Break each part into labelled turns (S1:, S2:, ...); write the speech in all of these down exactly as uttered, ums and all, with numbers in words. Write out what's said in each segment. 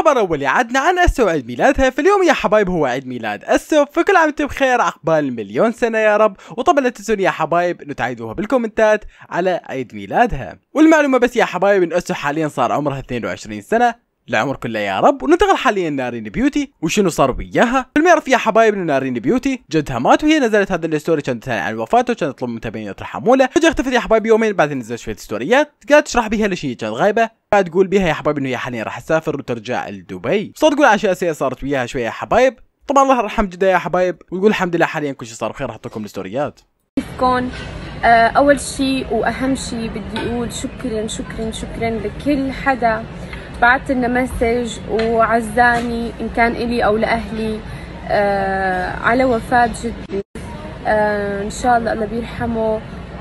S1: الخبر الاول يعدنا عن اسو وعيد ميلادها. فاليوم يا حبايب هو عيد ميلاد اسو، فكل عام وانتم بخير عقبال مليون سنه يا رب. وطبعا لا تنسون يا حبايب انه تعيدوها بالكومنتات على عيد ميلادها. والمعلومه بس يا حبايب ان اسو حاليا صار عمرها اثنين وعشرين سنه، العمر كله يا رب. وننتقل حاليا نارين بيوتي وشنو صار وياها. المعرف يا حبايب انه نارين بيوتي جدها مات، وهي نزلت هذا الستوري كانت تعني عن وفاته، كانت تطلب من المتابعين يترحموا له. فجاه اختفت يا حبايب يومين بعدين نزلت شويه ستوريات قاعد تشرح بيها ليش هي كانت غايبه، قاعد تقول بيها يا حبايب انه هي حاليا راح تسافر وترجع لدبي. صار تقول اشياء سيئه صارت وياها شويه يا حبايب. طبعا الله يرحم جدها يا حبايب، ويقول الحمد لله حاليا كل شيء صار بخير. راح احط لكم الستوريات.
S2: كيفكن؟ آه اول شيء واهم شيء بدي اقول شكرا شكرا شكرا لكل حدا بعت لنا مسج وعزاني ان كان الي او لاهلي آه على وفاة جدي. آه ان شاء الله الله بيرحمه.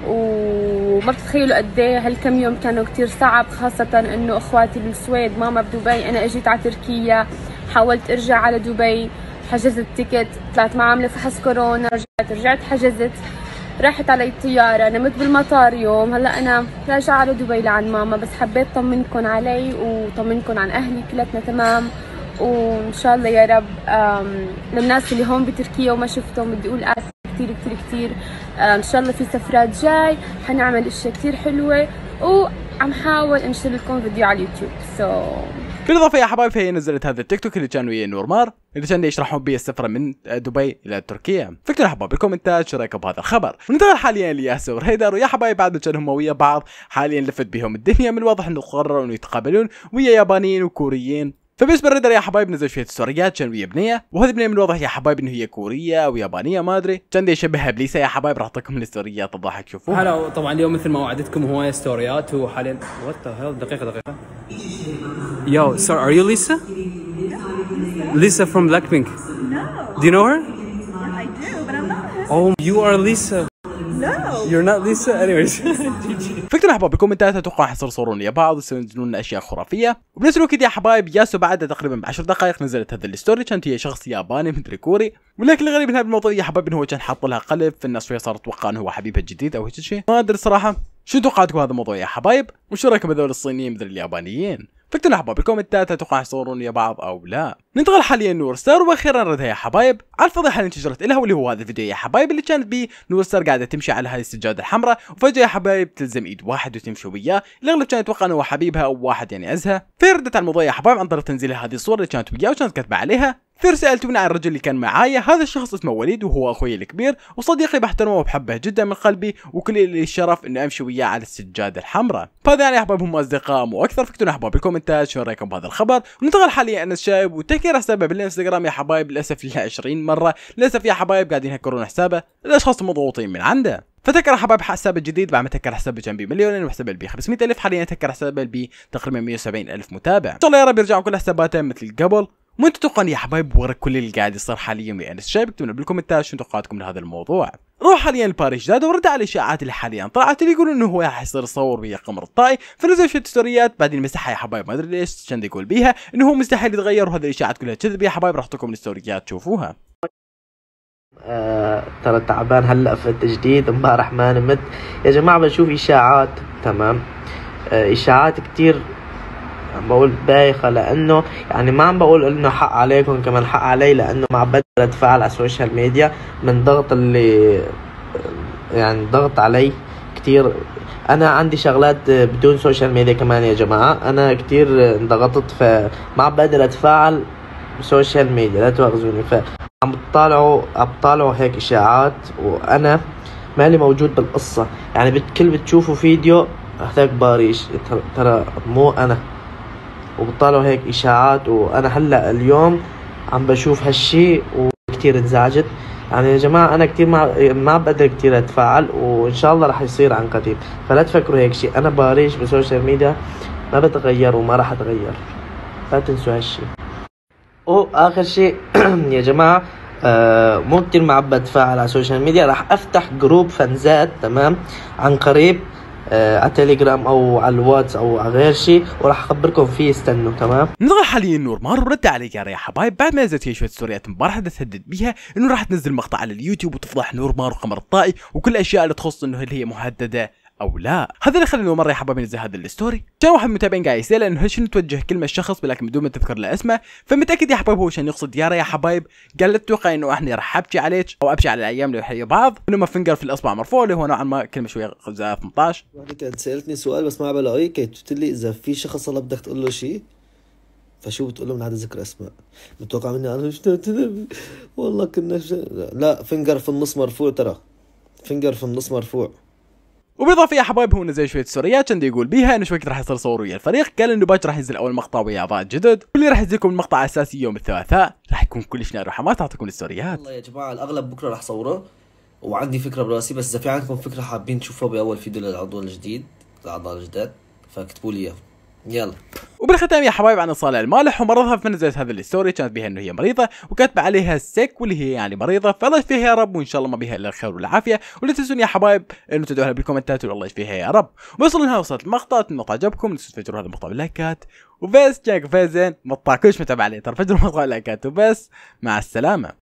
S2: وما بتتخيلوا قد ايه هالكم يوم كانوا كثير صعب، خاصة انه اخواتي بالسويد، ماما بدبي، انا اجيت على تركيا، حاولت ارجع على دبي، حجزت تيكت، طلعت ما عامله فحص كورونا، رجعت رجعت حجزت، راحت علي الطيارة، نمت بالمطار يوم، هلا أنا راجعة على دبي لعند ماما. بس حبيت طمنكم علي وطمنكم عن أهلي كلتنا تمام، وإن شاء الله يا رب. للناس اللي هون بتركيا وما شفتهم بدي أقول آسف كتير كتير كتير. إن شاء الله في سفرات جاي حنعمل أشياء كتير حلوة، وعم حاول انشر لكم فيديو على اليوتيوب. سو so...
S1: بالاضافه يا حبايب فهي نزلت هذا التيك توك اللي كان ويا نور مار، اللي كان يشرحون به السفره من دبي الى تركيا. فاكتبوا يا حبايب بالكومنتات شو رايكم بهذا الخبر. وننتقل حاليا لياسر وهيدر، ويا حبايب بعد ما كانوا هم ويا بعض حاليا لفت بهم الدنيا. من الواضح انه قرروا انه يتقابلون ويا يابانيين وكوريين. فبالنسبه للريدر يا حبايب نزل شويه ستوريات كان ويا بنيه، وهذه بنيه من الواضح يا حبايب انه هي كوريه او يابانيه ما ادري، كان يشبهها بليسا يا حبايب. راح اعطيكم الستوريات الضحك شوفوها.
S3: هلا طبعا اليوم مثل ما وعدتكم هو ستوريات. وحاليا وات ذا هيل دقيقه دقيقه Yo, sorry, are you Lisa? Yeah, Lisa from Blackpink.
S4: No.
S3: Do you know her?
S4: Yeah, I do, but I'm not Lisa.
S3: Oh, you are Lisa.
S4: No.
S3: You're not Lisa? Anyways.
S1: فاكتبوا يا حبايب بالكومنتات اتوقع راح يصرصرون يا بعض ويسوون لنا اشياء خرافيه. وبنفس الوقت يا حبايب ياسو بعد تقريبا بعشر دقائق نزلت هذا الستوري، كانت هي شخص ياباني مدري كوري. ولكن الغريب من هذا الموضوع يا حبايب انه هو كان حاط لها قلب، فالناس شويه صارت تتوقع انه هو حبيبها الجديد او هيك شيء، ما ادري صراحه. شو توقعاتكم هذا الموضوع يا حبايب؟ وشو رايكم هذول الصينيين مدري اليابانيين؟ فاكتبوا يا حبايب بالكومنتات اتوقع يصورون يا بعض او لا. ننتقل حاليا نور ستار، واخيرا ردها يا حبايب على الفضيحه اللي انتشرت لها، واللي هو هذا الفيديو يا حبايب اللي كانت بيه نور ستار قاعده تمشي على هذه السجاده الحمراء، وفجاه يا حبايب تلزم ايد واحد وتمشي وياه. الاغلب كان يتوقع انه هو حبيبها او واحد يعني عزها. فردت على الموضوع يا حبايب عن طريق تنزيلها هذه الصوره اللي كانت وياه وكانت كاتبه عليها فير سالتوني عن الرجل اللي كان معايا، هذا الشخص اسمه وليد وهو اخوي الكبير وصديقي، بحترمه وبحبه جدا من قلبي، وكل اللي الشرف اني امشي وياه على السجاده الحمراء. فهذا يعني يا احباب هم اصدقاء مو اكثر. فاكتبوا يا احباب بالكومنتات شو رايكم بهذا الخبر. وننتقل حاليا انس شايب وتكير حسابه بالانستغرام يا حبايب للاسف له عشرين مره، للاسف يا حبايب قاعدين يهكرون حسابه الاشخاص المضغوطين من عنده. فتكر حبايب حسابه الجديد بعد ما تكر حسابه كان بي مليونين وحسابه البي خمسمية ألف، حاليا تكر حسابه البي تقريبا مية وسبعين ألف متابع. ان شاء الله يا رب يرجعون كل حساباته مثل قبل. وانتم تتوقعون يا حبايب ورا كل اللي قاعد يصير حاليا ويا انس شايب؟ اكتبوا لنا بالكومنتات شو توقعاتكم لهذا الموضوع. روح حاليا لباريس جداد ورد على الاشاعات اللي حاليا طلعت اللي يقولون انه هو راح يصير يصور ويا قمر الطائي، فنزل شويه ستوريات بعدين مسحها يا حبايب ما ادري ليش، كان يقول بيها انه هو مستحيل يتغير، وهذه الاشاعات كلها كذب يا حبايب. راح اعطيكم الستوريات تشوفوها.
S5: آه ترى تعبان هلا في التجديد، امبارح ما نمت يا جماعه. بشوف اشاعات تمام، آه اشاعات كتير عم بقول بايخه، لانه يعني ما عم بقول انه حق عليكم، كمان حق علي، لانه ما عم بقدر اتفاعل على السوشيال ميديا من ضغط اللي يعني ضغط علي كتير. انا عندي شغلات بدون سوشيال ميديا كمان يا جماعه، انا كتير انضغطت فما عم بقدر اتفاعل بسوشيال ميديا، لا تواخذوني. ف عم بتطالعوا عم بتطالعوا هيك اشاعات وانا مالي موجود بالقصه. يعني بكل بتشوفوا فيديو هذاك باريش، ترى مو انا، وبطلعوا هيك اشاعات. وانا هلا اليوم عم بشوف هالشي وكتير انزعجت. يعني يا جماعه انا كتير ما ما بقدر كتير اتفاعل، وان شاء الله راح يصير عن قريب، فلا تفكروا هيك شيء. انا باريش بالسوشيال ميديا ما بتغير وما راح اتغير، لا تنسوا هالشي. واخر شيء يا جماعه آه مو كتير معبى اتفاعل على السوشيال ميديا، راح افتح جروب فانزات تمام عن قريب آه على تليجرام او على الواتس او على غير شيء، وراح اخبركم فيه، استنوا تمام.
S1: نضغط حاليا نور مار ورد عليك يا حبايب بعد ما نزلت هي شويه ستوريات امبارح تهدد بيها انه راح تنزل مقطع على اليوتيوب وتفضح نور مار وقمر الطائي وكل الاشياء اللي تخص انه اللي هي مهدده او لا. هذا اللي خلاني مره يا حبايبي انزل هذا الستوري. كان واحد من المتابعين قاعد يسال انه شنو توجه كلمه شخص ولكن بدون ما تذكر له اسمه، فمتاكد يا حبايب هو عشان يقصد يارا يا حبايب. قال لا تتوقع انه احنا راح ابكي عليك او ابكي على الايام اللي يحيي بعض، انما فنجر في الاصبع مرفوع اللي هو نوعا ما كلمه شويه ثمانية عشر.
S6: وحده كانت سالتني سؤال بس ما بلاقيه، كانت قلت لي اذا في شخص الله بدك تقول له شيء فشو بتقول له من عدم ذكر اسماء؟ متوقع مني انا والله كنا لا فنجر في النص مرفوع، ترى فنجر في النص مرفوع.
S1: وبالاضافه يا حبايب هو نزل شويه ستوريات كان يقول بيها انه شوي راح يصير صور ويا الفريق. قال انه باكر راح ينزل اول مقطع ويا اعضاء جدد، واللي راح ينزل لكم المقطع الاساسي يوم الثلاثاء راح يكون كلش نار وحماس. اعطيكم الستوريات.
S6: والله يا جماعه الاغلب بكره راح صوره، وعندي فكره براسي، بس اذا في عندكم فكره حابين تشوفوها باول فيديو للعضو الجديد الاعضاء الجداد فاكتبوا لي اياها. يلا.
S1: وبالختام يا حبايب عن صالح المالح ومرضها، فنزلت هذا الستوري كانت بها انه هي مريضه وكاتبه عليها سك واللي هي يعني مريضه، فالله يشفيها يا رب وان شاء الله ما بها الا الخير والعافيه. ولا تنسون يا حبايب انه تدعوا بالكومنتات والله يشفيها يا رب. وصلنا لهنا وصلت المقطع، المقطع عجبكم لا تنسوا تفجروا هذا المقطع باللايكات وبس. جاك فازن ما تطاكوش متابع عليه ترى، فجروا المقطع باللايكات وبس. مع السلامه.